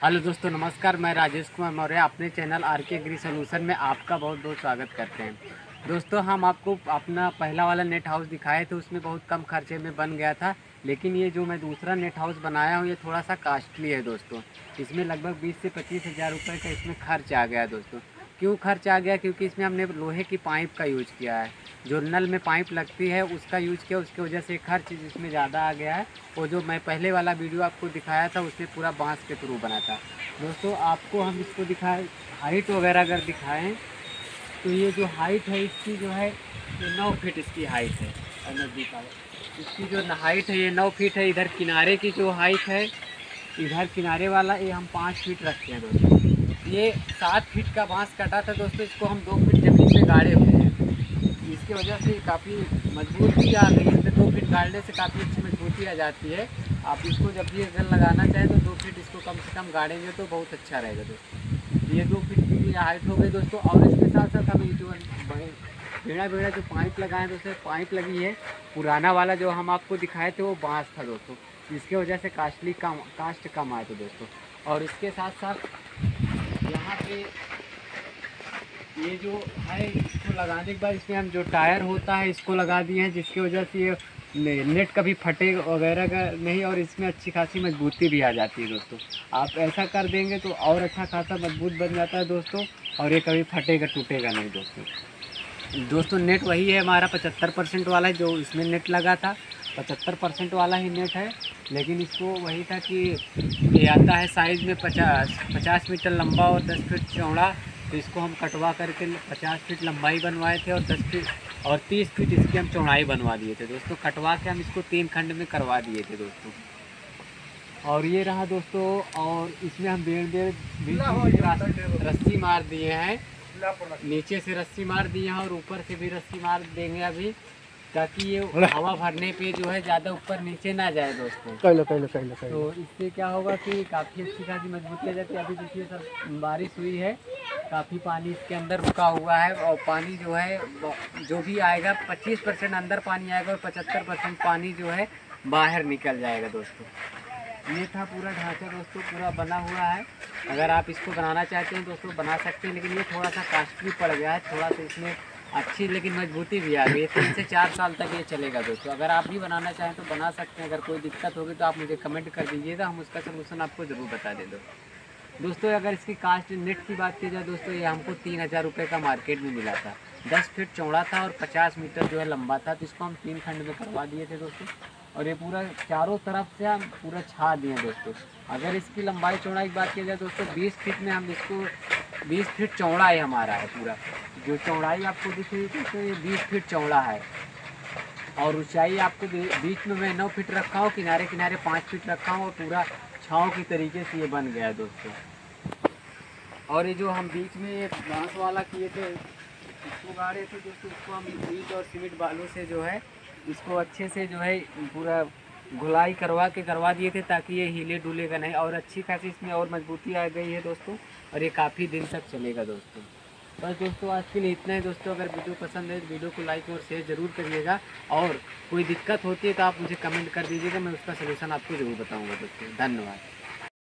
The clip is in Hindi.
हेलो दोस्तों, नमस्कार। मैं राजेश कुमार मौर्य अपने channel R K agri solution में आपका बहुत बहुत स्वागत करते हैं। दोस्तों, हम आपको अपना पहला वाला नेट हाउस दिखाए थे, उसमें बहुत कम खर्चे में बन गया था। लेकिन ये जो मैं दूसरा नेट हाउस बनाया हूँ, ये थोड़ा सा कास्टली है दोस्तों। इसमें लगभग 20 से 25 हज़ार रुपये का इसमें खर्च आ गया दोस्तों। क्यों खर्च आ गया? क्योंकि इसमें हमने लोहे की पाइप का यूज़ किया है। जो नल में पाइप लगती है उसका यूज़ किया, उसकी वजह से खर्च इसमें ज़्यादा आ गया है। और जो मैं पहले वाला वीडियो आपको दिखाया था, उसमें पूरा बांस के थ्रू बना था। दोस्तों, आपको हम इसको दिखाएं, हाइट वगैरह अगर दिखाएं तो ये जो हाइट है इसकी जो है ये 9 फीट इसकी हाइट है। और नज़दीक आओ, इसकी जो हाइट है ये 9 फीट है। इधर किनारे की जो हाइट है, इधर किनारे वाला ये हम 5 फीट रखते हैं दोस्तों। ये 7 फीट का बांस कटा था दोस्तों, इसको हम 2 फीट ज़मीन में गाड़े हुए हैं। इसकी वजह से काफ़ी मजबूती आ गई है। इसमें 2 फीट गाड़ने से काफ़ी अच्छी मजबूती आ जाती है। आप इसको जब भी अगर लगाना चाहें तो 2 फीट इसको कम से कम गाड़ेंगे तो बहुत अच्छा रहेगा दोस्तों। ये 2 फीट की हाइट हो गई दोस्तों। और इसके साथ साथ हम जो बेड़ा बेड़ा जो पाइप लगाए दोस्तों, पाइप लगी है। पुराना वाला जो हम आपको दिखाए थे वो बांस था दोस्तों, जिसकी वजह से कास्ट कम आए थे दोस्तों। और इसके साथ साथ यहाँ पे ये जो है, इसको लगाने के बाद इसमें हम जो टायर होता है इसको लगा दिए हैं, जिसकी वजह से ये नेट कभी फटे वगैरह का नहीं। और इसमें अच्छी खासी मजबूती भी आ जाती है दोस्तों। आप ऐसा कर देंगे तो और अच्छा खासा मजबूत बन जाता है दोस्तों। और ये कभी फटेगा टूटेगा नहीं दोस्तों। नेट वही है हमारा 75% वाला है जो इसमें नेट लगा था। 75% वाला ही नेट है। लेकिन इसको वही था कि ये आता है साइज़ में 50 मीटर लंबा और 10 फीट चौड़ा। तो इसको हम कटवा करके 50 फीट लंबाई बनवाए थे और 10 फीट और 30 फीट इसकी हम चौड़ाई बनवा दिए थे दोस्तों। कटवा के हम इसको 3 खंड में करवा दिए थे दोस्तों। और ये रहा दोस्तों। और इसमें हम रस्सी मार दिए हैं, नीचे से रस्सी मार दिए हैं और ऊपर से भी रस्सी मार देंगे अभी, ताकि ये हवा भरने पे जो है ज़्यादा ऊपर नीचे ना जाए दोस्तों। तो इससे क्या होगा कि काफ़ी अच्छी खासी मजबूती आ जाती है। अभी देखिए सर, बारिश हुई है, काफ़ी पानी इसके अंदर रुका हुआ है। और पानी जो है जो भी आएगा 25% अंदर पानी आएगा और 75% पानी जो है बाहर निकल जाएगा दोस्तों। ये था पूरा ढांचा दोस्तों, पूरा बना हुआ है। अगर आप इसको बनाना चाहते हैं दोस्तों बना सकते हैं, लेकिन ये थोड़ा सा कॉस्टली पड़ गया है। थोड़ा सा इसमें अच्छी लेकिन मजबूती भी आ गई है। 3 से 4 साल तक ये चलेगा दोस्तों। अगर आप भी बनाना चाहें तो बना सकते हैं। अगर कोई दिक्कत होगी तो आप मुझे कमेंट कर दीजिएगा, हम उसका सलूशन आपको ज़रूर बता दें दोस्तों। अगर इसकी कास्ट नेट की बात की जाए दोस्तों, ये हमको 3000 रुपये का मार्केट में मिला था। 10 फीट चौड़ा था और 50 मीटर जो है लंबा था। तो इसको हम 3 खंड में करवा दिए थे दोस्तों। और ये पूरा चारों तरफ से हम पूरा छा दिए दोस्तों। अगर इसकी लंबाई चौड़ाई की बात की जाए दोस्तों, 20 फीट में हम इसको 20 फीट चौड़ा है हमारा है पूरा। जो चौड़ाई आपको दिख रही है दोस्तों, ये 20 फीट चौड़ा है। और ऊंचाई आपको बीच में मैं 9 फीट रखा हूँ, किनारे किनारे 5 फीट रखा हूँ। और पूरा छाँव की तरीके से ये बन गया है दोस्तों। और ये जो हम बीच में ये बांस वाला किए थे, इसको गाड़े थे दोस्तों, इसको हम ईंट और सीमेंट बालू से जो है इसको अच्छे से जो है पूरा घुलाई करवा दिए थे, ताकि ये हिले डुलेगा नहीं। और अच्छी खासी इसमें और मजबूती आ गई है दोस्तों। और ये काफ़ी दिन तक चलेगा दोस्तों। बस दोस्तों, आज के लिए इतना ही दोस्तों। अगर वीडियो पसंद है तो वीडियो को लाइक और शेयर ज़रूर करिएगा। और कोई दिक्कत होती है तो आप मुझे कमेंट कर दीजिएगा, मैं उसका सलूशन आपको ज़रूर बताऊँगा दोस्तों। धन्यवाद।